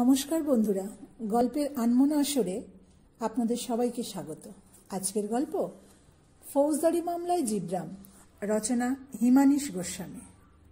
নমস্কার বন্ধুরা, গল্পের আনমনা আসরে আপনাদের সবাইকে স্বাগত। আজকের গল্প ফৌজদারি মামলায় জিব্রাম, রচনা হিমানীশ গোস্বামী।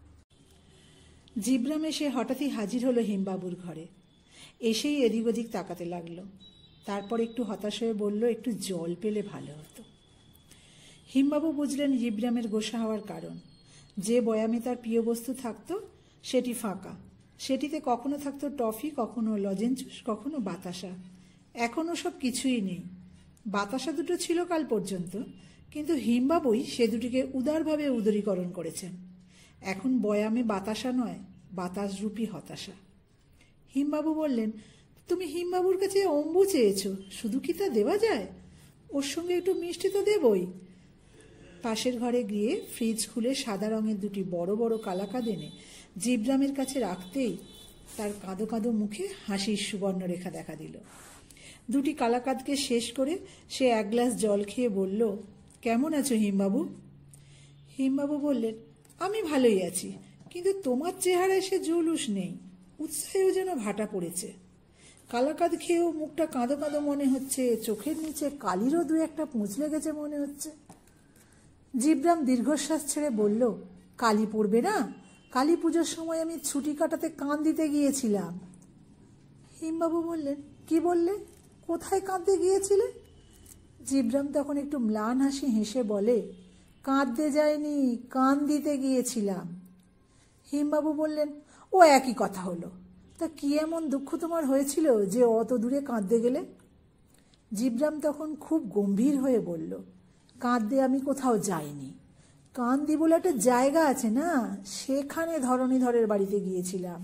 জিব্রাম এসে হঠাৎই হাজির হলো হিমবাবুর ঘরে। এসেই এদিক ওদিক তাকাতে লাগলো। তারপর একটু হতাশ হয়ে বলল, একটু জল পেলে ভালো হতো। হিমবাবু বুঝলেন জিব্রামের গোসা হওয়ার কারণ। যে বয়ামে তার প্রিয় বস্তু থাকতো সেটি ফাঁকা। সেটিতে কখনো থাকতো টফি, কখনো লজেঞ্জুস, কখনো বাতাসা। এখনও সব কিছুই নেই। বাতাসা দুটো ছিল কাল পর্যন্ত, কিন্তু হিমবাবুই সে দুটিকে উদারভাবে উদরীকরণ করেছেন। এখন বয়ামে বাতাসা নয়, বাতাসরূপী হতাশা। হিমবাবু বললেন, তুমি হিমবাবুর কাছে অম্বু চেয়েছো, শুধু কি তা দেওয়া যায়? ওর সঙ্গে একটু মিষ্টি তো দেবই। পাশের ঘরে গিয়ে ফ্রিজ খুলে সাদা রঙের দুটি বড় বড় কালাকাঁদ এনে জিব্রামের কাছে রাখতেই তার কাঁদো কাঁদো মুখে হাসির সুবর্ণরেখা দেখা দিল। দুটি কালাকাঁদকে শেষ করে সে এক গ্লাস জল খেয়ে বলল, কেমন আছো হিমবাবু? হিমবাবু বললেন, আমি ভালোই আছি, কিন্তু তোমার চেহারায় সে জৌলুস নেই, উৎসাহেও যেন ভাটা পড়েছে। কালাকাঁদ খেয়েও মুখটা কাঁদো কাঁদো মনে হচ্ছে, চোখের নিচে কালিরও দু একটা পুঁজ লেগেছে মনে হচ্ছে। জিব্রাম দীর্ঘশ্বাস ছেড়ে বলল, কালি পড়বে না? কালী পুজোর সময় আমি ছুটি কাটাতে কান দিতে গিয়েছিলাম। হিমবাবু বললেন, কি বললে? কোথায় কাঁদতে গিয়েছিলে? জিব্রাম তখন একটু ম্লান হাসি হেসে বলে, কাঁদতে যায়নি, কান দিতে গিয়েছিলাম। হিমবাবু বললেন, ও একই কথা হলো। তা কি এমন দুঃখ তোমার হয়েছিল যে অত দূরে কাঁদতে গেলে? জিব্রাম তখন খুব গম্ভীর হয়ে বলল, কাঁদতে আমি কোথাও যাইনি। কান্দি বলে একটা জায়গা আছে না, সেখানে ধরণীধরের বাড়িতে গিয়েছিলাম।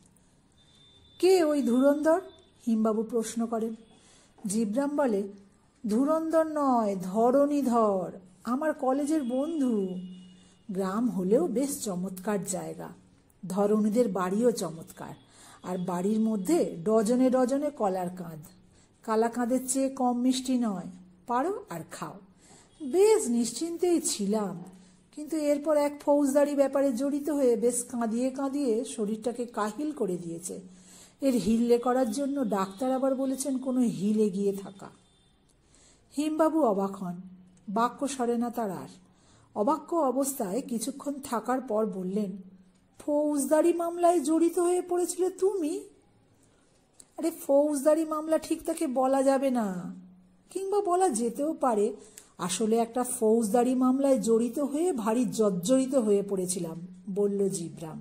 কে ওই ধুরন্ধর? হিমবাবু প্রশ্ন করেন। জিব্রাম বলে, ধুরন্ধর নয়, ধরণীধর, আমার কলেজের বন্ধু। গ্রাম হলেও বেশ চমৎকার জায়গা। ধরণীদের বাড়িও চমৎকার, আর বাড়ির মধ্যে ডজনে ডজনে কলার কাঁদ। কালাকাঁদের চেয়ে কম মিষ্টি নয়, পারো আর খাও। বেশ নিশ্চিন্তেই ছিলাম, কিন্তু এরপর এক ফৌজদারি ব্যাপারে জড়িত হয়ে বেশ কাঁদিয়ে কাঁদিয়ে শরীরটাকে কাহিল করে দিয়েছে। এর হিললে করার জন্য ডাক্তার আবার বলেছেন কোনো হিলে গিয়ে থাকা। হিমবাবু অবাক হন, বাক্য সরে না তার আর। অবাক্য অবস্থায় কিছুক্ষণ থাকার পর বললেন, ফৌজদারি মামলায় জড়িত হয়ে পড়েছিলে তুমি? আরে ফৌজদারি মামলা ঠিক তাকে বলা যাবে না, কিংবা বলা যেতেও পারে। আসলে একটা ফৌজদারি মামলায় জড়িত হয়ে ভারী জর্জরিত হয়ে পড়েছিলাম, বলল জিব্রাম।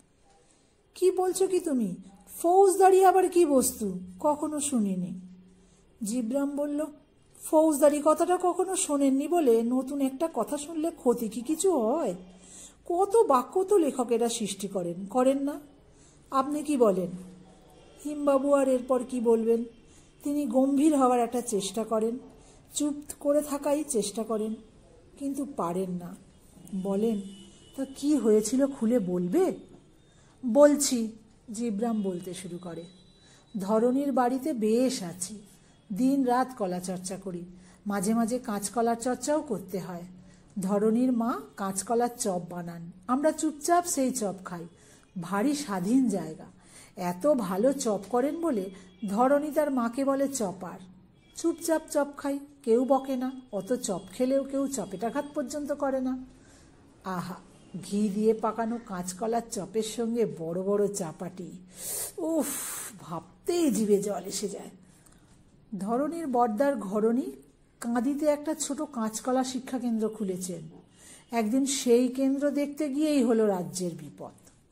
কি বলছো কি তুমি? ফৌজদারি আবার কি বস্তু? কখনো শুনিনি। জিব্রাম বলল, ফৌজদারি কথাটা কখনো শোনেননি বলে নতুন একটা কথা শুনলে ক্ষতি কি কিছু হয়? কত বাক্য তো লেখকেরা সৃষ্টি করেন না? আপনি কি বলেন? হিমবাবু আর এরপর কি বলবেন? তিনি গম্ভীর হওয়ার একটা চেষ্টা করেন, চুপ করে থাকাই চেষ্টা করেন, কিন্তু পারেন না। বলেন, তা কি হয়েছিল খুলে বলবে? বলছি, জিব্রাম বলতে শুরু করে। ধরণীর বাড়িতে বেশ আছি, দিন রাত কলা চর্চা করি, মাঝে মাঝে কাঁচকলার চর্চাও করতে হয়। ধরণীর মা কাঁচকলার চপ বানান, আমরা চুপচাপ সেই চপ খাই। ভারী স্বাধীন জায়গা। এত ভালো চপ করেন বলে ধরণী তার মাকে বলে চপার। চুপচাপ চপ খাই, কেউ বকে না। অত চপ খেলেও কেউ চপেটাঘাত পর্যন্ত করে না। আহা, ঘি দিয়ে পাকানো কাঁচকলার চপের সঙ্গে বড় বড় চাপাটি, উফ, ভাবতেই জিভে জল এসে যায়। ধরণীর বড়দার ঘরণী কাঁদিতে একটা ছোট কাঁচকলা শিক্ষা কেন্দ্র খুলেছেন। একদিন সেই কেন্দ্র দেখতে গিয়েই হলো রাজ্যের বিপদ।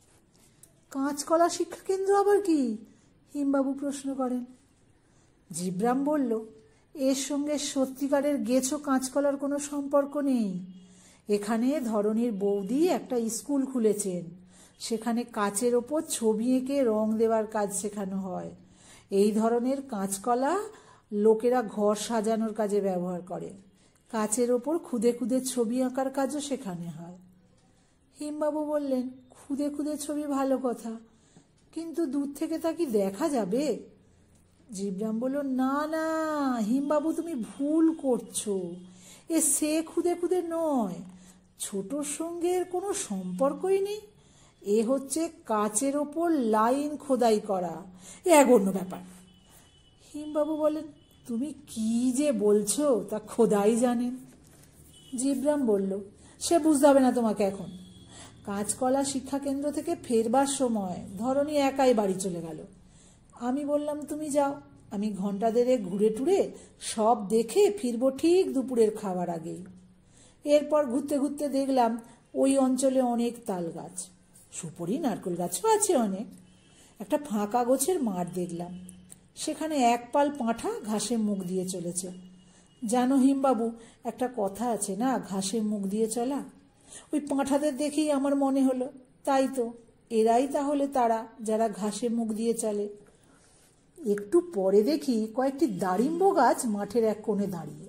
কাঁচকলা শিক্ষা কেন্দ্র আবার কি? হিমবাবু প্রশ্ন করেন। জিব্রাম বলল, এর সঙ্গে সত্যিকারের গেছো কাঁচকলার কোনো সম্পর্ক নেই। এখানে ধরণীর বৌদি একটা স্কুল খুলেছেন। সেখানে কাচের ওপর ছবি এঁকে রং দেওয়ার কাজ শেখানো হয়। এই ধরনের কাঁচকলা লোকেরা ঘর সাজানোর কাজে ব্যবহার করে। কাচের ওপর খুদে খুদে ছবি আঁকার কাজও শেখানো হয়। হিমবাবু বললেন, খুদে খুদে ছবি ভালো কথা, কিন্তু দূর থেকে তা কি দেখা যাবে? জিব্রাম বলল, না না হিমবাবু, তুমি ভুল করছো। সে খুদে খুদে নয়, ছোটোর সঙ্গে এর কোনো সম্পর্কই নেই। এ হচ্ছে কাচের ওপর লাইন খোদাই করা, এ এক অন্য ব্যাপার। হিমবাবু বলেন, তুমি কি যে বলছো তা খোদাই জানেন। জিবরাম বলল, সে বুঝতে হবে না তোমাকে এখন। কাঁচকলা শিক্ষাকেন্দ্র থেকে ফেরবার সময় ধরনী একাই বাড়ি চলে গেল। আমি বললাম, তুমি যাও, আমি ঘন্টা দেড়েক ঘুরে টুরে সব দেখে ফিরবো ঠিক দুপুরের খাওয়ার আগেই। এরপর ঘুরতে ঘুরতে দেখলাম ওই অঞ্চলে অনেক তাল গাছ, সুপারি নারকেল গাছও আছে অনেক। একটা ফাঁকা গোছের মাঠ দেখলাম, সেখানে এক পাল পাঁঠা ঘাসে মুখ দিয়ে চলেছে। জানো হিমবাবু, একটা কথা আছে না, ঘাসে মুখ দিয়ে চলা। ওই পাঁঠাদের দেখেই আমার মনে হলো, তাই তো, এরাই তাহলে তারা যারা ঘাসে মুখ দিয়ে চলে। একটু পরে দেখি কয়েকটি দারিম্ব গাছ মাঠের এক কোণে দাঁড়িয়ে।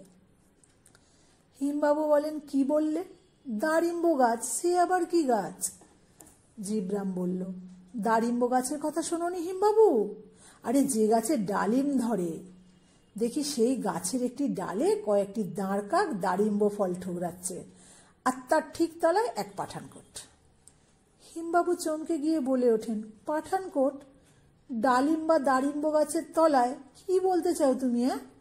হিমবাবু বলেন, কি বললে? দারিম্ব গাছ? সে আবার কি গাছ? জিবরাম বলল, দারিম্ব গাছের কথা শোনোনি হিমবাবু? আরে যে গাছে ডালিম ধরে, দেখি সেই গাছের একটি ডালে কয়েকটি দাঁড় কাক দারিম্ব ফল ঠোকরাচ্ছে, আর তার ঠিক তলায় এক পাঠানকোট। হিমবাবু চমকে গিয়ে বলে ওঠেন, পাঠানকোট? ডালিম বা দারিম্ব গাছের তলায়? কি বলতে চাও তুমি?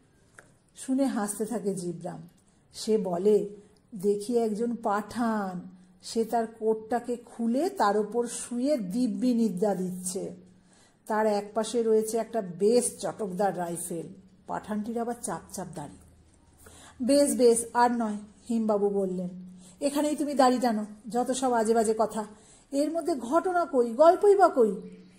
শুনে হাসতে থাকে জিবরাম। সে বলে, দেখি একজন পাঠান, সে তার কোটটাকে খুলে তার ওপর শুয়ে দিব্যি নিদ্রা দিচ্ছে। তার এক পাশে রয়েছে একটা বেশ চটকদার রাইফেল, পাঠানটির আবার চাপ চাপ দাড়ি। বেশ বেশ, আর নয়, হিমবাবু বললেন, এখানেই তুমি দাড়ি টানো, যত সব আজে বাজে কথা, এর মধ্যে ঘটনা কই, গল্পই বা কই?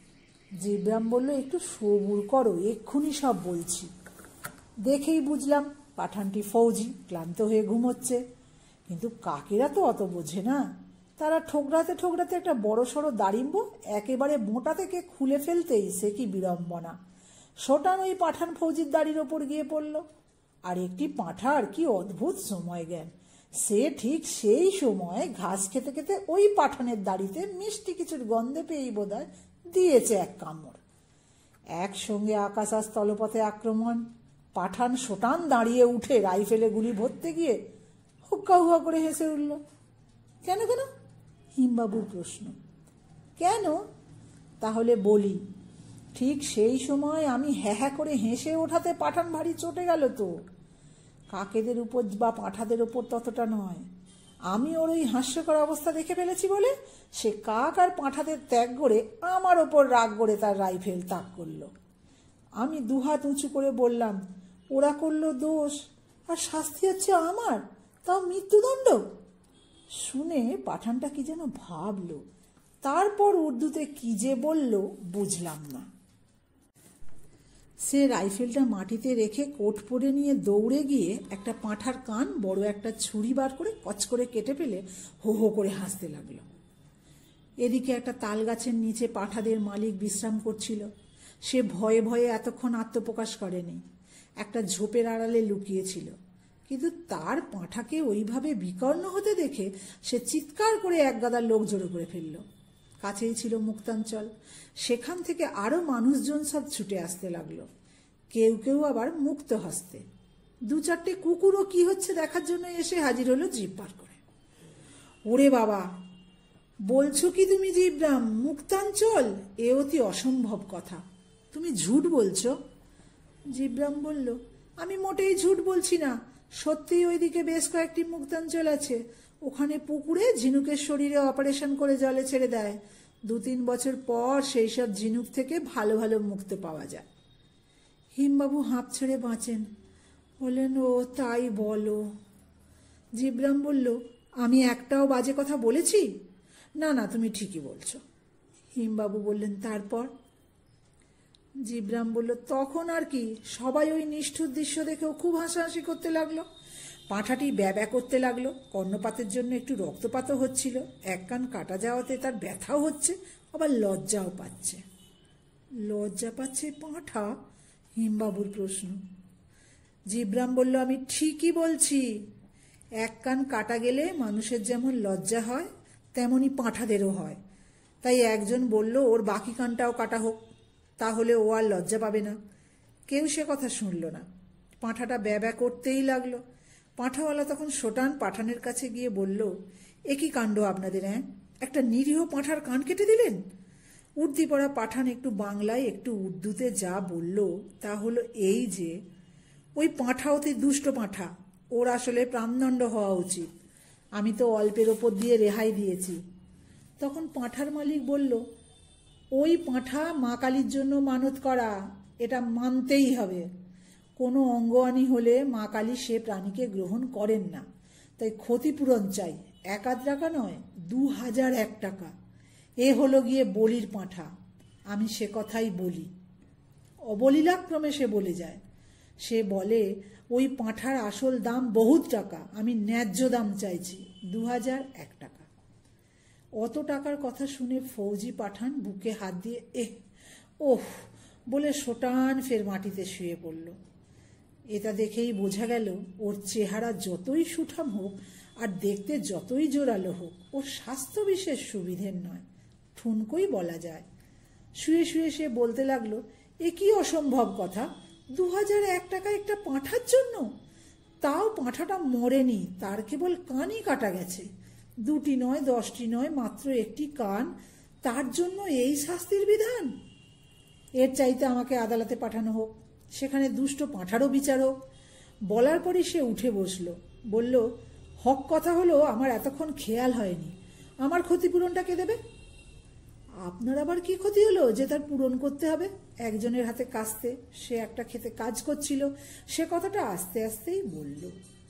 জিবরাম বলল, একটু সবুর করো, এক্ষুনি সব বলছি। দেখেই বুঝলাম পাঠানটি ফৌজি, ক্লান্ত হয়ে ঘুমোচ্ছে। কিন্তু কাকেরা তো অত বোঝে না, তারা ঠোকরাতে ঠোকরাতে একটা বড় সড়ো দারিম্ব একেবারে মোটা থেকে খুলে ফেলতেই সে কি বিড়ম্বনা, সোটান ওই পাঠান ফৌজির দাড়ির ওপর গিয়ে পড়ল। আর একটি পাঁঠার কি অদ্ভুত সময় জ্ঞান, সে ঠিক সেই সময় ঘাস খেতে খেতে ওই পাঠানের দাড়িতে মিষ্টি কিছুর গন্ধে পেয়েই বোধহয় দিয়েছে এক কামড়। একসঙ্গে আকাশ আর স্থলপথে আক্রমণ। পাঠান সোটান দাঁড়িয়ে উঠে রাইফেলে গুলি ভরতে গিয়ে হুক্কা হুয়া করে হেসে উঠল। কেন কেন? হিমবাবুর প্রশ্ন। কেন? তাহলে বলি। ঠিক সেই সময় আমি হ্যাঁ হ্যাঁ করে হেসে ওঠাতে পাঠান ভারী চটে গেল তো। কাকেদের উপর বা পাঁঠাদের উপর ততটা নয়, আমি ওর ওই হাস্যকর অবস্থা দেখে ফেলেছি বলে সে কাক আর পাঁঠাদের ত্যাগ করে আমার ওপর রাগ করে তার রাইফেল তাক করল। আমি দুহাত উঁচু করে বললাম, ওরা করলো দোষ আর শাস্তি হচ্ছে আমার, তাও মৃত্যুদণ্ড। শুনে পাঠানটা কি যেন ভাবল, তারপর উর্দুতে কি যে বলল বুঝলাম না। সে রাইফেলটা মাটিতে রেখে কোট পরে নিয়ে দৌড়ে গিয়ে একটা পাঁঠার কান বড় একটা ছুরি বার করে কচ করে কেটে ফেলে হো হো করে হাসতে লাগলো। এদিকে একটা তাল গাছের নিচে পাঁঠাদের মালিক বিশ্রাম করছিল। সে ভয়ে ভয়ে এতক্ষণ আত্মপ্রকাশ করেনি, একটা ঝোপের আড়ালে লুকিয়েছিল। কিন্তু তার পাঁঠাকে ওইভাবে বিকর্ণ হতে দেখে সে চিৎকার করে একগাদা লোক জড়ো করে ফেলল। কাছেই ছিল মুক্তাঞ্চল, সেখান থেকে আরো মানুষজন সব ছুটে আসতে লাগলো, কেউ কেউ আবার মুক্ত হস্তে। দু চারটে কুকুরও কি হচ্ছে দেখার জন্য এসে হাজির হলো জিভ বার করে। ওরে বাবা, বলছো কি তুমি জিবরাম, মুক্তাঞ্চল? এ অতি অসম্ভব কথা, তুমি ঝুট বলছো। জিবরাম বলল, আমি মোটেই ঝুট বলছি না, সত্যিই ওইদিকে বেশ কয়েকটি মুক্তাঞ্চল আছে। ওখানে পুকুরে ঝিনুকের শরীরে অপারেশন করে জলে ছেড়ে দেয়, 2-3 বছর পর সেই সব ঝিনুক থেকে ভালো ভালো মুক্ত পাওয়া যায়। হিমবাবু হাঁপ ছেড়ে বাঁচেন, বললেন, ও তাই বলো। জিবরাম বলল, আমি একটাও বাজে কথা বলেছি? না না, তুমি ঠিকই বলছো। হিমবাবু বললেন, তারপর? জিবরাম বলল, তখন আর কি, সবাই ওই নিষ্ঠুর দৃশ্য দেখেও খুব হাসাহাসি করতে লাগলো। পাঁঠাটি ব্যা করতে লাগলো, কর্ণপাতের জন্য একটু রক্তপাতও হচ্ছিল, এক কান কাটা যাওয়াতে তার ব্যথাও হচ্ছে, আবার লজ্জাও পাচ্ছে। লজ্জা পাচ্ছে পাঁঠা? হিমবাবুর প্রশ্ন। জিবরাম বলল, আমি ঠিকই বলছি। এক কান কাটা গেলে মানুষের যেমন লজ্জা হয় তেমনি পাঁঠাদেরও হয়। তাই একজন বলল ওর বাকি কানটাও কাটা হোক, তাহলে ও আর লজ্জা পাবে না। কেউ সে কথা শুনল না। পাঁঠাটা ব্যা করতেই লাগলো। পাঁঠাওয়ালা তখন সোটান পাঠানের কাছে গিয়ে বলল, এ কি কাণ্ড আপনাদের? একটা নিরীহ পাঁঠার কান কেটে দিলেন। উর্দি পড়া পাঠান একটু বাংলায় একটু উর্দুতে যা বলল তা হলো এই যে ওই পাঁঠা অতি দুষ্ট পাঁঠা, ওর আসলে প্রাণদণ্ড হওয়া উচিত। আমি তো অল্পের ওপর দিয়ে রেহাই দিয়েছি। তখন পাঁঠার মালিক বলল, ওই পাঁঠা মা কালীর জন্য মানত করা, এটা মানতেই হবে। কোনো অঙ্গহানি হলে মা কালী সে প্রাণীকে গ্রহণ করেন না, তাই ক্ষতিপূরণ চাই। 1 টাকা নয়, 2001 টাকা। এ হলো গিয়ে বলির পাঁঠা। আমি সে কথাই বলি। অবলীলাক্রমে সে বলে যায়। সে বলে ওই পাঁঠার আসল দাম বহুত টাকা, আমি ন্যায্য দাম চাইছি 2001 টাকা। অত টাকার কথা শুনে ফৌজি পাঠান বুকে হাত দিয়ে ওহ বলে সোটান ফের মাটিতে শুয়ে পড়ল। এটা দেখেই বোঝা গেল ওর চেহারা যতই সুঠাম হোক আর দেখতে যতই জোরালো হোক, ওর স্বাস্থ্য বিশেষ সুবিধের নয়, ঠুনকোই বলা যায়। শুয়ে শুয়ে সে বলতে লাগলো, এ কি অসম্ভব কথা, 2001 টাকা একটা পাঁঠার জন্য? তাও পাঁঠাটা মরেনি, তার কেবল কানই কাটা গেছে। 2টি নয়, 10টি নয়, মাত্র একটি কান, তার জন্য এই শাস্তির বিধান? এর চাইতে আমাকে আদালতে পাঠানো হোক, সেখানে দুষ্ট পাঁঠারও বিচার হোক। বলার পরই সে উঠে বসলো, বলল, হক কথা হলো আমার এতক্ষণ খেয়াল হয়নি, আমার ক্ষতিপূরণটা কে দেবে? আপনার আবার কি ক্ষতি হলো যে তার পূরণ করতে হবে? একজনের হাতে কাস্তে, সে একটা খেতে কাজ করছিল, সে কথাটা আস্তে আস্তেই বলল।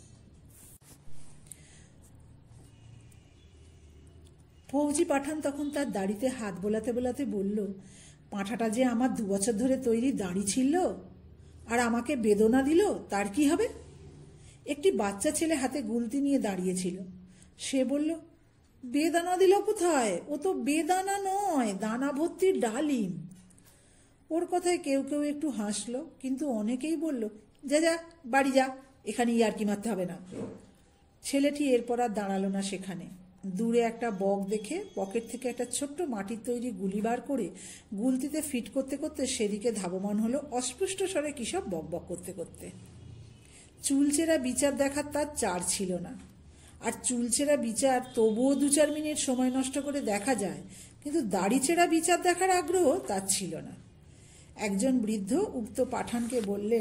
ফৌজি পাঠান তখন তার দাড়িতে হাত বোলাতে বোলাতে বলল, পাঁঠাটা যে আমার 2 বছর ধরে তৈরি দাড়ি ছিল আর আমাকে বেদনা দিল, তার কি হবে? একটি বাচ্চা ছেলে হাতে গুলতি নিয়ে দাঁড়িয়েছিল। সে বলল, বেদানা দিল কোথায়? ও তো বেদানা নয়, দানা ভর্তি ডালিম। ওর কথায় কেউ কেউ একটু হাসলো, কিন্তু অনেকেই বলল, যা যা বাড়ি যা, এখানে ইয়ার্কি মারতে হবে না। ছেলেটি এরপর আর দাঁড়ালো না সেখানে। দূরে একটা বক দেখে পকেট থেকে একটা ছোট্ট মাটির তৈরি গুলি বার করে গুলতিতে ফিট করতে করতে সেদিকে ধাবমান হলো, অস্পষ্ট স্বরে কিসব বক বক করতে করতে। চুলচেরা বিচার দেখার তার চার ছিল না। আর চুলচেরা বিচার তবুও 2-4 মিনিট সময় নষ্ট করে দেখা যায়, কিন্তু দাড়িচেরা বিচার দেখার আগ্রহ তার ছিল না। একজন বৃদ্ধ উক্ত পাঠানকে বললেন,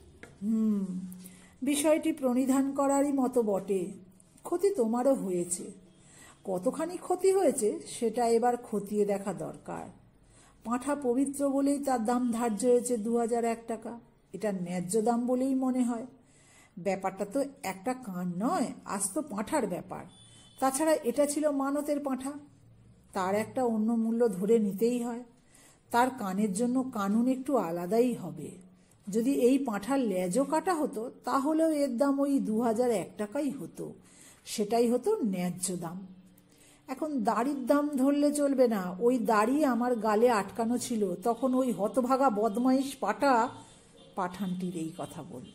বিষয়টি প্রণিধান করারই মতো বটে। ক্ষতি তোমারও হয়েছে, কতখানি ক্ষতি হয়েছে সেটা এবার খতিয়ে দেখা দরকার। পাঁঠা পবিত্র বলেই তার দাম ধার্য হয়েছে 2001 টাকা, এটা ন্যায্য দাম বলেই মনে হয়। ব্যাপারটা তো একটা কান নয়, আস্ত পাঁঠার ব্যাপার। তাছাড়া এটা ছিল মানতের পাঁঠা, তার একটা অন্য মূল্য ধরে নিতেই হয়। তার কানের জন্য কানুন একটু আলাদাই হবে। যদি এই পাঁঠার লেজও কাটা হতো তাহলেও এর দাম ওই 2001 টাকাই হতো, সেটাই হতো ন্যায্য দাম। এখন দাড়ির দাম ধরলে চলবে না, ওই দাড়ি আমার গালে আটকানো ছিল, তখন ওই হতভাগা বদমাইশ পাঠানটির এই কথা বলল।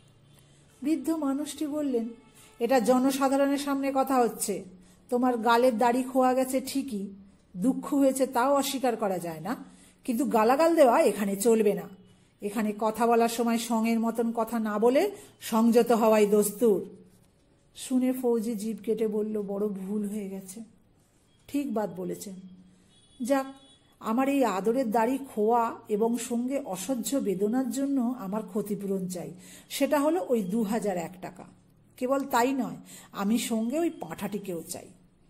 বৃদ্ধ মানুষটি বললেন, এটা জনসাধারণের সামনে কথা হচ্ছে, তোমার গালের দাড়ি খোয়া গেছে ঠিকই, দুঃখ হয়েছে তাও অস্বীকার করা যায় না, কিন্তু গালাগাল দেওয়া এখানে চলবে না। এখানে কথা বলার সময় সঙের মতন কথা না বলে সংযত হওয়াই দস্তুর। শুনে ফৌজি জিভ কেটে বলল, বড় ভুল হয়ে গেছে, ঠিক বাদ বলেছেন। যাক, আমার এই আদরের দাড়ি খোয়া এবং সঙ্গে অসহ্য বেদনার জন্য আমার ক্ষতিপূরণ চাই, সেটা হলো ওই 2001 টাকা। কেবল তাই নয়, আমি সঙ্গে ওই পাঁঠাটিকেও চাই।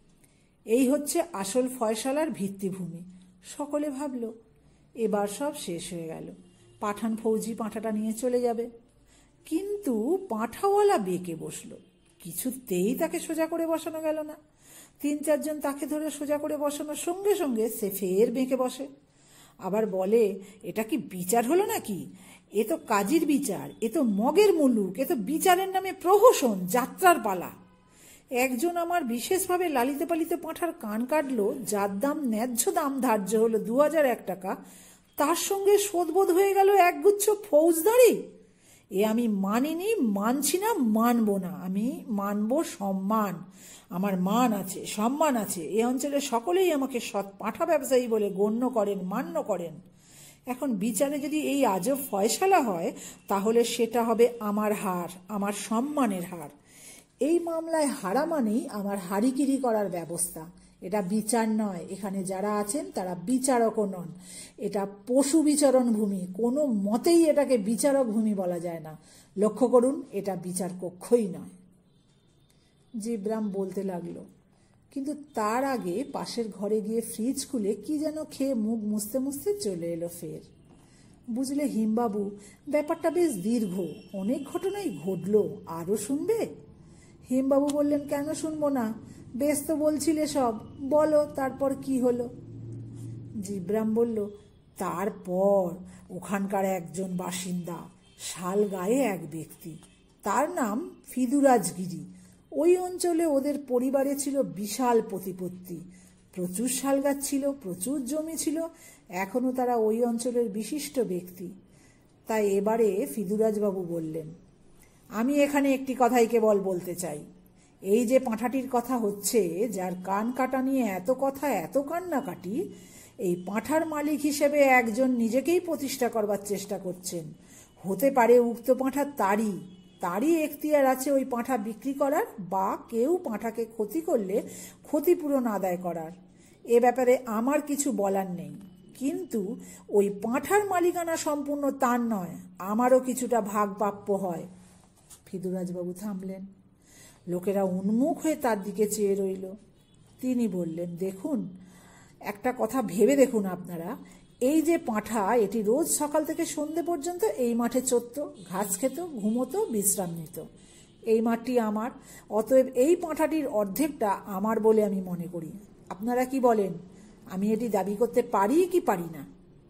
এই হচ্ছে আসল ফয়সালার ভিত্তিভূমি। সকলে ভাবল এবার সব শেষ হয়ে গেল, পাঠান ফৌজি পাঁঠাটা নিয়ে চলে যাবে। কিন্তু পাঁঠাওয়ালা বেঁকে বসলো, কিছুতেই তাকে সোজা করে বসানো গেল না। 3-4 জন তাকে ধরে সোজা করে বসানোর সঙ্গে সঙ্গে সে ফের বেঁকে বসে। আবার বলে, এটা কি বিচার হলো নাকি? এ তো কাজীর বিচার, এ তো মগের মুলুক, এ তো বিচারের নামে প্রহসন, যাত্রার পালা। একজন আমার বিশেষভাবে লালিতে পালিতে পাঁঠার কান কাটলো, যার দাম ন্যায্য দাম ধার্য হলো 2001 টাকা, তার সঙ্গে শোধবোধ হয়ে গেল একগুচ্ছ ফৌজদারি। এ আমি মানিনি, মানছি না, মানবো না। আমি মানবো সম্মান। আমার মান আছে, সম্মান আছে, এ অঞ্চলে সকলেই আমাকে সৎ পাঁঠা ব্যবসায়ী বলে গণ্য করেন, মান্য করেন। এখন বিচারে যদি এই আজব ফয়সালা হয়, তাহলে সেটা হবে আমার হার, আমার সম্মানের হার। এই মামলায় হারা মানেই আমার হারিকিরি করার ব্যবস্থা। এটা বিচার নয়, এখানে যারা আছেন তারা বিচারকও নন, এটা পশু বিচরণ ভূমি, কোনো মতেই এটাকে বিচারক ভূমি বলা যায় না। লক্ষ্য করুন, এটা বিচার কক্ষই নয়। জিব্রাম বলতে লাগলো, কিন্তু তার আগে পাশের ঘরে গিয়ে ফ্রিজ খুলে কি যেন খেয়ে মুখ মুছতে মুছতে চলে এলো ফের। বুঝলে হিমবাবু, ব্যাপারটা বেশ দীর্ঘ, অনেক ঘটনাই ঘটলো, আরও শুনবে? হিমবাবু বললেন, কেন শুনবো না, বেশ তো বলছিলে সব, বলো তারপর কি হলো। জিব্রাম বলল, তারপর ওখানকার একজন বাসিন্দা, শালগাঁয়ে এক ব্যক্তি, তার নাম ফিদুরাজগিরি। ওই অঞ্চলে ওদের পরিবারে ছিল বিশাল প্রতিপত্তি, প্রচুর শালগাছ ছিল, প্রচুর জমি ছিল, এখনো তারা ওই অঞ্চলের বিশিষ্ট ব্যক্তি। তাই এবারে ফিদুরাজবাবু বললেন, আমি এখানে একটি কথাই কেবল বলতে চাই। এই যে পাঁঠাটির কথা হচ্ছে, যার কান কাটা নিয়ে এত কথা, এত কান্নাকাটি, এই পাঁঠার মালিক হিসেবে একজন নিজেকেই প্রতিষ্ঠা করবার চেষ্টা করছেন। হতে পারে উক্ত পাঁঠা তারই এখতিয়ার আছে ওই পাঁঠা বিক্রি করার, বা কেউ পাঁঠাকে ক্ষতি করলে ক্ষতিপূরণ আদায় করার। এ ব্যাপারে আমার কিছু বলার নেই, কিন্তু ওই পাঁঠার মালিকানা সম্পূর্ণ তার নয়, আমারও কিছুটা ভাগ প্রাপ্য হয়। ফিদুরাজবাবু থামলেন। লোকেরা উন্মুখ হয়ে তার দিকে চেয়ে রইল। তিনি বললেন, দেখুন, একটা কথা ভেবে দেখুন আপনারা, এই যে পাঁঠা, এটি রোজ সকাল থেকে সন্ধে পর্যন্ত এই মাঠে চরত, ঘাস খেত, ঘুমোতো, বিশ্রাম নিত। এই মাঠটি আমার, অতএব এই পাঁঠাটির অর্ধেকটা আমার বলে আমি মনে করি। আপনারা কি বলেন, আমি এটি দাবি করতে পারি কি পারি না?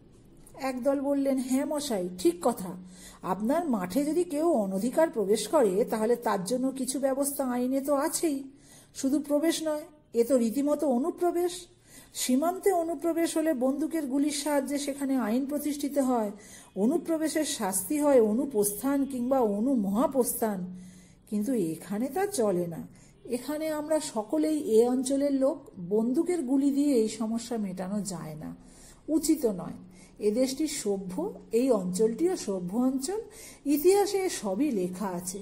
একদল বললেন, হ্যাঁ মশাই, ঠিক কথা। আপনার মাঠে যদি কেউ অনধিকার প্রবেশ করে, তাহলে তার জন্য কিছু ব্যবস্থা আইনে তো আছেই। শুধু প্রবেশ নয়, এ তো রীতিমতো অনুপ্রবেশ। সীমান্তে অনুপ্রবেশ হলে বন্দুকের গুলির সাহায্যে সেখানে আইন প্রতিষ্ঠিত হয়। অনুপ্রবেশের শাস্তি হয় অনুপ্রস্থান কিংবা অনুমহাপ্রস্থান। কিন্তু এখানে তা চলে না। এখানে আমরা সকলেই এ অঞ্চলের লোক, বন্দুকের গুলি দিয়ে এই সমস্যা মেটানো যায় না, উচিত নয়। এ দেশটি সভ্য, এই অঞ্চলটিও সভ্য অঞ্চল, ইতিহাসে সবই লেখা আছে।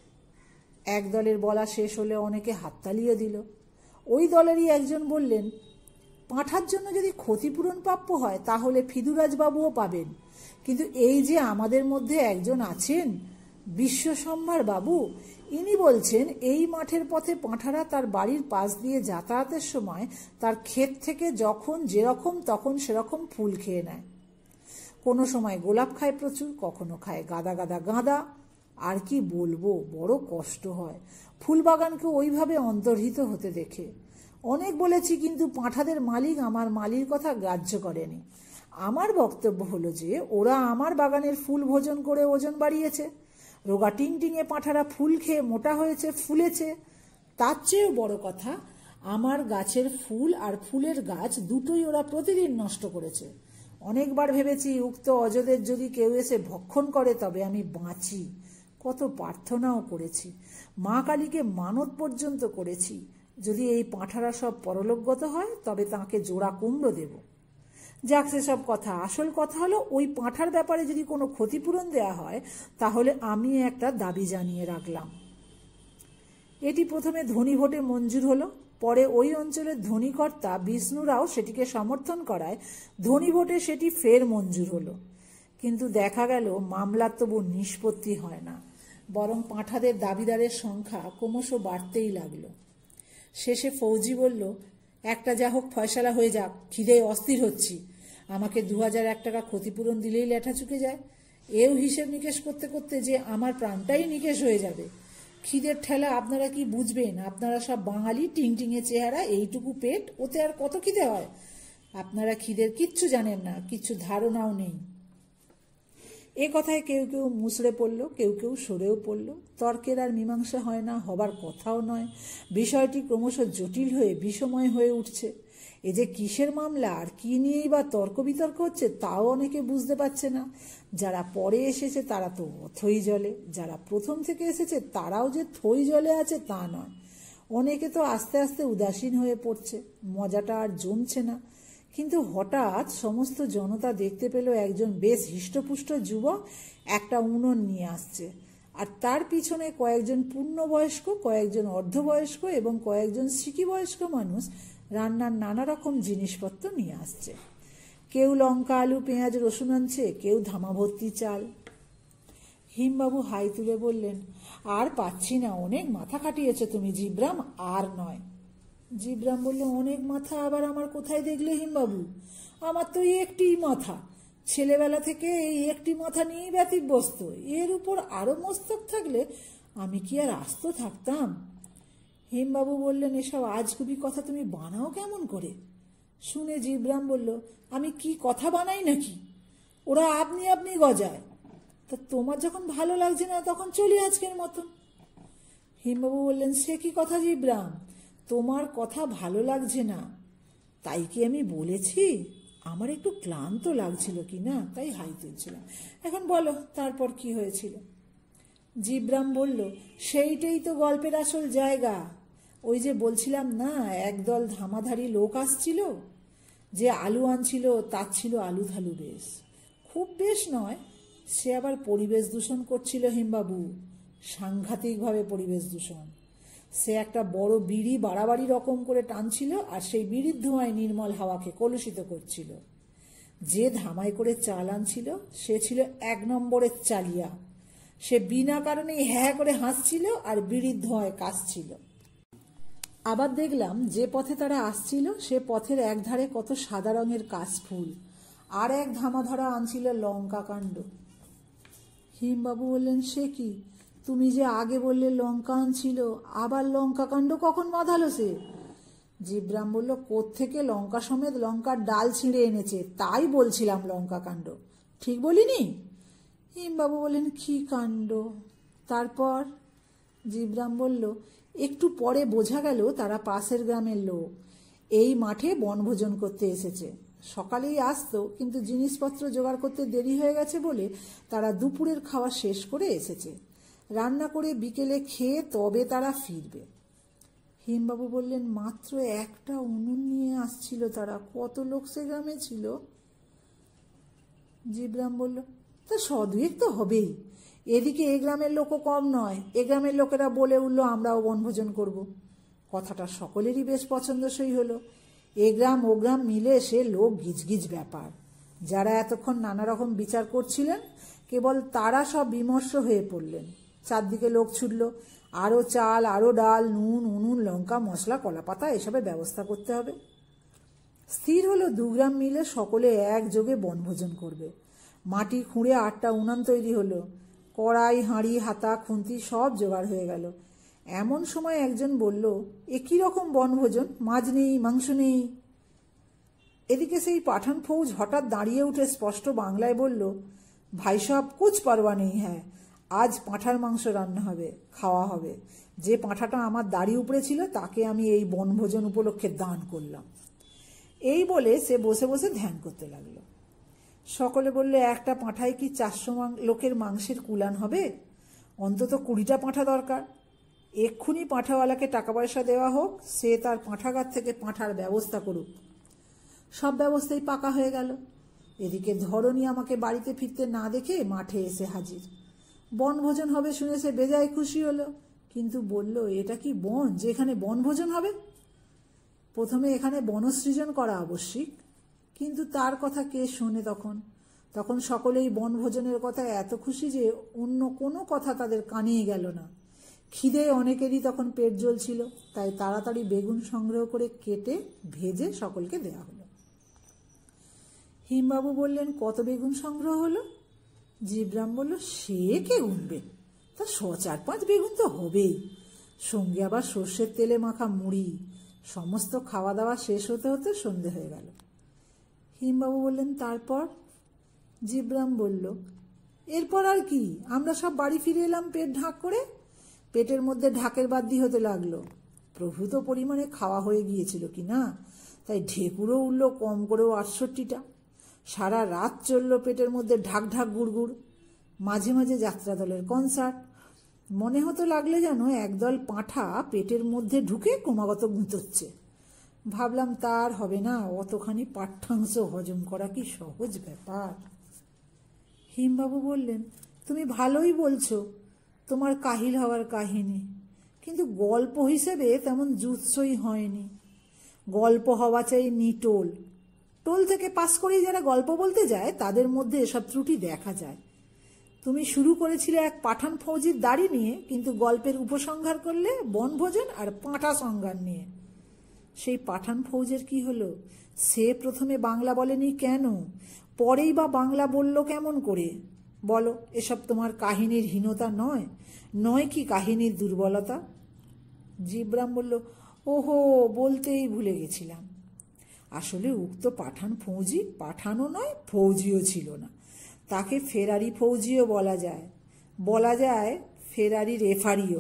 এক দলের বলা শেষ হলে অনেকে হাততালিও দিল। ওই দলেরই একজন বললেন, পাঁঠার জন্য যদি ক্ষতিপূরণ প্রাপ্য হয়, তাহলে ফিদুরাজবাবুও পাবেন। কিন্তু এই যে আমাদের মধ্যে একজন আছেন, বিশ্বসম্ভার বাবু, ইনি বলছেন এই মাঠের পথে পাঁঠারা তার বাড়ির পাশ দিয়ে যাতায়াতের সময় তার ক্ষেত থেকে যখন যেরকম তখন সেরকম ফুল খেয়ে নেয়। কোনো সময় গোলাপ খায় প্রচুর, কখনো খায় গাদা গাদা গাঁদা। আর কি বলবো, বড় কষ্ট হয় ফুলবাগানকে ওইভাবে অন্তর্হিত হতে দেখে। অনেক বলেছি, কিন্তু পাঁঠাদের মালিক আমার মালির কথা গ্রাহ্য করেনি। আমার বক্তব্য হলো যে ওরা আমার বাগানের ফুল ভোজন করে ওজন বাড়িয়েছে। রোগা টিংটিঙে পাঁঠারা ফুল খেয়ে মোটা হয়েছে, ফুলেছে। তার চেয়েও বড় কথা, আমার গাছের ফুল আর ফুলের গাছ দুটোই ওরা প্রতিদিন নষ্ট করেছে। অনেকবার ভেবেছি, উক্ত অজদের যদি কেউ এসে ভক্ষণ করে তবে আমি বাঁচি। কত প্রার্থনাও করেছি, মা কালীকে মানত পর্যন্ত করেছি, যদি এই পাঁঠারা সব পরলোকগত হয় তবে তাকে জোড়া কুমড়ো দেব। যাক, সেসব কথা। আসল কথা হলো, ওই পাঁঠার ব্যাপারে যদি কোনো ক্ষতিপূরণ দেয়া হয়, তাহলে আমি একটা দাবি জানিয়ে রাখলাম। এটি প্রথমে ধনী ভোটে মঞ্জুর হলো, পরে ওই অঞ্চলের ধনীকর্তা বিষ্ণুরাও সেটিকে সমর্থন করায় ধনী ভোটে সেটি ফের মঞ্জুর হলো। কিন্তু দেখা গেল মামলার তবু নিষ্পত্তি হয় না, বরং পাঁঠাদের দাবিদারের সংখ্যা ক্রমশ বাড়তেই লাগলো। শেষে ফৌজি বলল, একটা যা হোক ফয়সালা হয়ে যাক, খিদে অস্থির হচ্ছি। আমাকে 2001 টাকা ক্ষতিপূরণ দিলেই লেঠা চুকে যায়। এও হিসেব নিকেশ করতে করতে যে আমার প্রাণটাই নিকেশ হয়ে যাবে। খিদের ঠেলা আপনারা কি বুঝবেন? আপনারা সব বাঙালি, টিংটিঙে চেহারা, এইটুকু পেট, ওতে আর কত খিদে হয়? আপনারা খিদের কিচ্ছু জানেন না, কিচ্ছু ধারণাও নেই। এ কথায় কেউ কেউ মুচড়ে পড়ল, কেউ কেউ সরেও পড়ল। তর্কের আর মীমাংসা হয় না, হবার কথাও নয়। বিষয়টি ক্রমশ জটিল হয়ে বিষময় হয়ে উঠছে। এ যে কিসের মামলা আর কি নিয়েই বা তর্ক বিতর্ক হচ্ছে, তাও অনেকে বুঝতে পারছে না। যারা পরে এসেছে তারা তো অথই জলে, যারা প্রথম থেকে এসেছে তারাও যে থই জলে আছে তা নয়। অনেকে তো আস্তে আস্তে উদাসীন হয়ে পড়ছে, মজাটা আর জমছে না। কিন্তু হঠাৎ সমস্ত জনতা দেখতে পেল একজন বেশ হৃষ্টপুষ্ট যুবক একটা উনুন নিয়ে আসছে, আর তার পিছনে কয়েকজন পূর্ণবয়স্ক, কয়েকজন অর্ধবয়স্ক এবং কয়েকজন সিকি বয়স্ক মানুষ রান্নার নানা রকম জিনিসপত্র নিয়ে আসছে। কেউ লঙ্কা, আলু, পেঁয়াজ, রসুন আনছে, কেউ ধামা ভর্তি চাল। হিমবাবু হাই তুলে বললেন, আর পাচ্ছি না, অনেক মাথা খাটিয়েছো তুমি জিব্রাম, আর নয়। জিব্রাম বলল, অনেক মাথা আবার আমার কোথায় দেখলে হিমবাবু? আমার তো এই একটিই মাথা, ছেলেবেলা থেকে এই একটি মাথা নিয়েই ব্যতিব্যস্ত। এর উপর আরো মস্তক থাকলে আমি কি আর আস্ত থাকতাম? হিমবাবু বললেন, এসব আজগুবি কথা তুমি বানাও কেমন করে? শুনে জিব্রাম বলল, আমি কি কথা বানাই নাকি? ওরা আপনি আপনি গজায়। তা তোমার যখন ভালো লাগছে না তখন চলি আজকের মতন। হিমবাবু বললেন, সে কি কথা জিব্রাম, তোমার কথা ভালো লাগছে না তাই কি আমি বলেছি? আমার একটু ক্লান্ত লাগছিল কি না, তাই হাই তুলছিলাম। এখন বলো তারপর কি হয়েছিল? জিব্রাম বলল, সেইটাই তো গল্পের আসল জায়গা। ওই যে বলছিলাম না, একদল ধামাধারী লোক আসছিল, যে আলু আনছিল তার ছিল আলু থালু বেশ। খুব বেশ নয়, সে আবার পরিবেশ দূষণ করছিল হিমবাবু, সাংঘাতিকভাবে পরিবেশ দূষণ। সে একটা বড় বিড়ি বাড়াবাড়ি রকম করে টানছিল, আর সেই বিড়ির ধোঁয়ায় নির্মল হাওয়াকে কলুষিত করছিল। যে ধামাই করে চাল আনছিল সে ছিল 1 নম্বরের চালিয়া। সে বিনা কারণেই হ্যাঁ করে হাসছিল আর বিড়ির ধোঁয়ায় কাশছিল। আবার দেখলাম যে পথে তারা আসছিল সে পথের একধারে কত সাদা রঙের কাশফুল, আর এক ধামাধরা আনছিল লঙ্কা কাণ্ড। হিমবাবু বললেন, সে কি, তুমি যে আগে বললে লঙ্কা আনছিল, আবার লঙ্কা কাণ্ড কখন বাঁধালো সে? জিব্রাম বলল, কোত্থেকে লঙ্কা সমেত লঙ্কার ডাল ছিঁড়ে এনেছে, তাই বলছিলাম লঙ্কা কাণ্ড, ঠিক বলিনি? হিমবাবু বললেন, কি কাণ্ড? তারপর? জিব্রাম বলল, একটু পরে বোঝা গেল তারা পাশের গ্রামের লোক, এই মাঠে বনভোজন করতে এসেছে। সকালেই আসতো, কিন্তু জিনিসপত্র জোগাড় করতে দেরি হয়ে গেছে বলে তারা দুপুরের খাওয়া শেষ করে এসেছে। রান্না করে বিকেলে খেয়ে তবে তারা ফিরবে। হিমবাবু বললেন, মাত্র একটা উনুন নিয়ে আসছিল তারা, কত লোক সে গ্রামে ছিল? জিব্রাম বলল, তা 100-2 তো হবেই। এদিকে এ গ্রামের লোকও কম নয়। এ গ্রামের লোকেরা বলে উঠল, আমরাও বনভোজন করব। কথাটা সকলেরই বেশ পছন্দসই হলো। এ গ্রাম ও গ্রাম মিলে সে লোক গিজগিজ ব্যাপার। যারা এতক্ষণ নানা রকম বিচার করছিলেন, কেবল তারা সব বিমর্ষ হয়ে পড়লেন। চারদিকে লোক ছুটল, আরও চাল, আরও ডাল, নুন, উনুন, লঙ্কা, মশলা, কলাপাতা এসবের ব্যবস্থা করতে হবে। স্থির হলো 2 গ্রাম মিলে সকলে একযোগে বনভোজন করবে। মাটি খুঁড়ে 8টা উনান তৈরি হলো। কড়াই, হাঁড়ি, হাতা, খুন্তি সব জোগাড় হয়ে গেল। এমন সময় একজন বলল, একই রকম বনভোজন, মাছ নেই, মাংস নেই। এদিকে সেই পাঠান ফৌজ হঠাৎ দাঁড়িয়ে উঠে স্পষ্ট বাংলায় বলল, ভাই সাহেব কুছ পারওয়া নেই, হ্যাঁ আজ পাঁঠার মাংস রান্না হবে, খাওয়া হবে। যে পাঁঠাটা আমার দাড়ি উপরে ছিল তাকে আমি এই বনভোজন উপলক্ষে দান করলাম। এই বলে সে বসে বসে ধ্যান করতে লাগলো। সকলে বললে, একটা পাঁঠায় কি 400 লোকের মাংসের কুলান হবে? অন্তত 20টা পাঁঠা দরকার। এক্ষুনি পাঁঠাওয়ালাকে টাকা পয়সা দেওয়া হোক, সে তার পাঁঠাগার থেকে পাঁঠার ব্যবস্থা করুক। সব ব্যবস্থাই পাকা হয়ে গেল। এদিকে ধরনী আমাকে বাড়িতে ফিরতে না দেখে মাঠে এসে হাজির। বনভোজন হবে শুনে সে বেজায় খুশি হলো, কিন্তু বলল, এটা কি বন যে এখানে বনভোজন হবে? প্রথমে এখানে বনসৃজন করা আবশ্যিক, কিন্তু তার কথা কে শোনে? তখন সকলেই বনভোজনের কথা এত খুশি যে অন্য কোনো কথা তাদের কানেই গেল না। খিদে অনেকেরই তখন পেট জ্বলছিল, তাই তাড়াতাড়ি বেগুন সংগ্রহ করে কেটে ভেজে সকলকে দেয়া হলো। হিমবাবু বললেন, কত বেগুন সংগ্রহ হলো? জিব্রাম বলল, সে কে গুনবে, তা 100-4-5 বেগুন তো হবেই। সঙ্গে আবার সর্ষের তেলে মাখা মুড়ি। সমস্ত খাওয়া দাওয়া শেষ হতে হতে সন্ধে হয়ে গেল। হিমবাবু বললেন, তারপর? জিব্রাম বলল, এরপর আর কি, আমরা সব বাড়ি ফিরে এলাম পেট ঢাক করে। পেটের মধ্যে ঢাকের বাদ্যি হতে লাগলো। প্রভূত পরিমাণে খাওয়া হয়ে গিয়েছিল কি না, তাই ঢেকুরও উঠল কম করেও 68টা। সারা রাত চলল পেটের মধ্যে ঢাক ঢাক গুড়গুড়। মাঝে মাঝে যাত্রা দলের কনসার্ট। মনে হতো লাগলে যেন একদল পাঁঠা পেটের মধ্যে ঢুকে ক্রমাগত গুঁতোচ্ছে। ভাবলাম, তার হবে না, অতখানি পাঠ্যাংশ হজম করা কি সহজ ব্যাপার? হিমবাবু বললেন, তুমি ভালোই বলছো, তোমার কাহিল হওয়ার কাহিনী, কিন্তু গল্প হিসেবে তেমন জুৎসই হয়নি। গল্প হওয়া চাই নিটোল। টোল থেকে পাস করেই যারা গল্প বলতে যায় তাদের মধ্যে এসব ত্রুটি দেখা যায়। তুমি শুরু করেছিলে এক পাঠান ফৌজির দাড়ি নিয়ে, কিন্তু গল্পের উপসংহার করলে বনভোজন আর পাঁঠা সংহার নিয়ে। সেই পাঠান ফৌজের কি হলো? সে প্রথমে বাংলা বলেনি কেন? পরেই বা বাংলা বলল কেমন করে? বলো, এসব তোমার কাহিনীর হীনতা নয়? নয় কি কাহিনীর দুর্বলতা? জিবরাম বলল, ওহো, বলতেই ভুলে গেছিলাম। আসলে উক্ত পাঠান ফৌজি পাঠানও নয়, ফৌজিও ছিল না। তাকে ফেরারি ফৌজিও বলা যায় ফেরারি রেফারিও।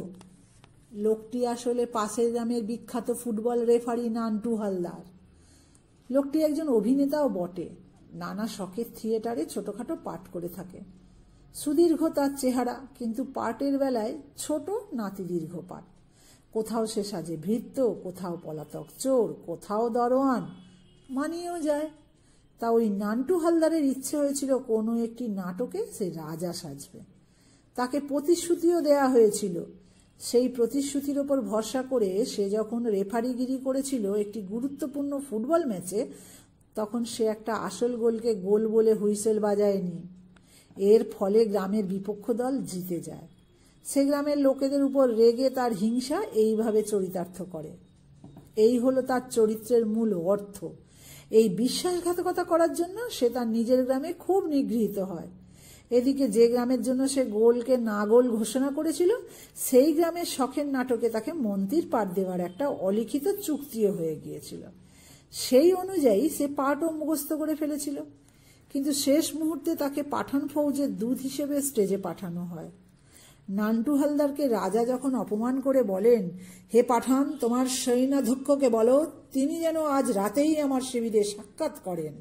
লোকটি আসলে পাশের গ্রামের বিখ্যাত ফুটবল রেফারি নান্টু হালদার। লোকটি একজন অভিনেতাও বটে। নানা শখের থিয়েটারে ছোটখাটো পাঠ করে থাকে। সুদীর্ঘ তার চেহারা, কিন্তু পাটের বেলায় ছোট নাতিদীর্ঘ পাট। কোথাও সে সাজে ভৃত্য, কোথাও পলাতক চোর, কোথাও দরোয়ান, মানিয়েও যায়। তা ওই নান্টু হালদারের ইচ্ছে হয়েছিল কোনো একটি নাটকে সে রাজা সাজবে। তাকে প্রতিশ্রুতিও দেয়া হয়েছিল। সেই প্রতিশ্রুতির ওপর ভরসা করে সে যখন রেফারিগিরি করেছিল একটি গুরুত্বপূর্ণ ফুটবল ম্যাচে, তখন সে একটা আসল গোলকে গোল বলে হুইসেল বাজায়নি। এর ফলে গ্রামের বিপক্ষ দল জিতে যায়। সে গ্রামের লোকেদের উপর রেগে তার হিংসা এইভাবে চরিতার্থ করে। এই হলো তার চরিত্রের মূল অর্থ। এই বিশ্বাসঘাতকতা করার জন্য সে তার নিজের গ্রামে খুব নিগৃহীত হয়। এদিকে যে গ্রামের জন্য সে গোলকে না গোল ঘোষণা করেছিল, সেই গ্রামের শখের নাটকে তাকে মন্ত্রীর পাঠ দেওয়ার একটা অলিখিত চুক্তিও হয়ে গিয়েছিল। সেই অনুযায়ী সে পাঠও মুখস্থ করে ফেলেছিল। কিন্তু শেষ মুহূর্তে তাকে পাঠান ফৌজের দূত হিসেবে স্টেজে পাঠানো হয়। নান্টু হালদারকে রাজা যখন অপমান করে বলেন, হে পাঠান, তোমার সৈন্যাধ্যক্ষকে বলো তিনি যেন আজ রাতেই আমার শিবিরে সাক্ষাৎ করেন,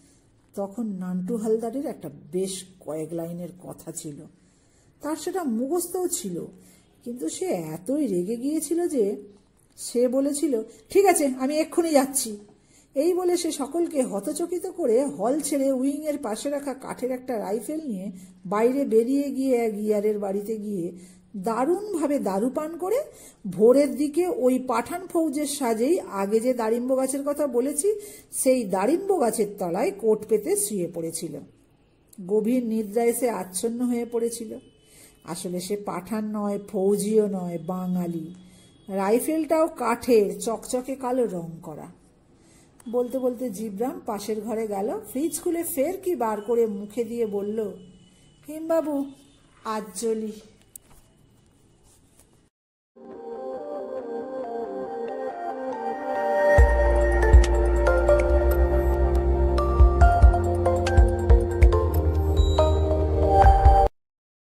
তখন নান্টু হালদারের একটা বেশ কয়েক লাইনের কথা ছিল। তার সেটা মুখস্থও ছিল, কিন্তু সে এতই রেগে গিয়েছিল যে সে বলেছিল, ঠিক আছে, আমি এক্ষুনি যাচ্ছি। এই বলে সে সকলকে হতচকিত করে হল ছেড়ে উইংয়ের পাশে রাখা কাঠের একটা রাইফেল নিয়ে বাইরে বেরিয়ে গিয়ে এক ইয়ারের বাড়িতে গিয়ে দারুণভাবে দারু পান করে ভোরের দিকে ওই পাঠান ফৌজের সাজেই আগে যে দারিম্ব গাছের কথা বলেছি সেই দারিম্ব গাছের তলায় কোট পেতে শুয়ে পড়েছিল। গভীর নিদ্রায় সে আচ্ছন্ন হয়ে পড়েছিল। আসলে সে পাঠান নয়, ফৌজিও নয়, বাঙালি। রাইফেলটাও কাঠের, চকচকে কালো রং করা। বলতে বলতে জিবরাম পাশের ঘরে গেল, ফ্রিজ খুলে ফের কি বার করে মুখে দিয়ে বলল, হেমবাবু, আজ চলি।